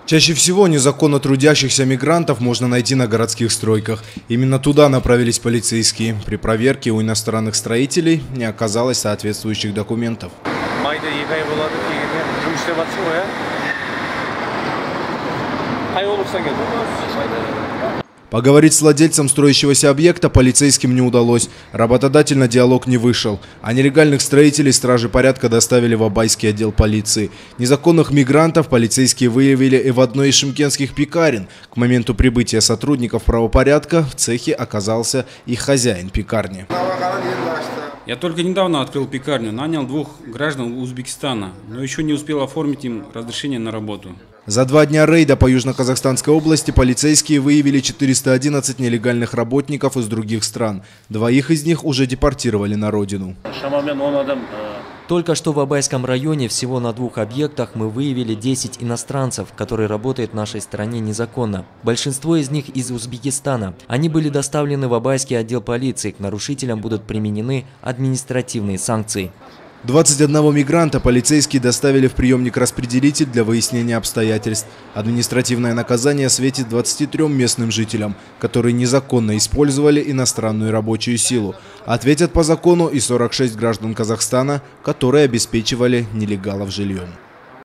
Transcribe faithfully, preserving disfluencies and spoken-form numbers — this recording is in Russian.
Чаще всего незаконно трудящихся мигрантов можно найти на городских стройках. Именно туда направились полицейские. При проверке у иностранных строителей не оказалось соответствующих документов. Поговорить с владельцем строящегося объекта полицейским не удалось. Работодатель на диалог не вышел. А нелегальных строителей стражи порядка доставили в Абайский отдел полиции. Незаконных мигрантов полицейские выявили и в одной из шымкентских пекарен. К моменту прибытия сотрудников правопорядка в цехе оказался и хозяин пекарни. Я только недавно открыл пекарню, нанял двух граждан Узбекистана, но еще не успел оформить им разрешение на работу. За два дня рейда по Южно-Казахстанской области полицейские выявили четыреста одиннадцать нелегальных работников из других стран. Двоих из них уже депортировали на родину. Только что в Абайском районе всего на двух объектах мы выявили десять иностранцев, которые работают в нашей стране незаконно. Большинство из них из Узбекистана. Они были доставлены в Абайский отдел полиции. К нарушителям будут применены административные санкции. двадцать одного мигранта полицейские доставили в приемник-распределитель для выяснения обстоятельств. Административное наказание светит двадцати трём местным жителям, которые незаконно использовали иностранную рабочую силу. Ответят по закону и сорок шесть граждан Казахстана, которые обеспечивали нелегалов жильем.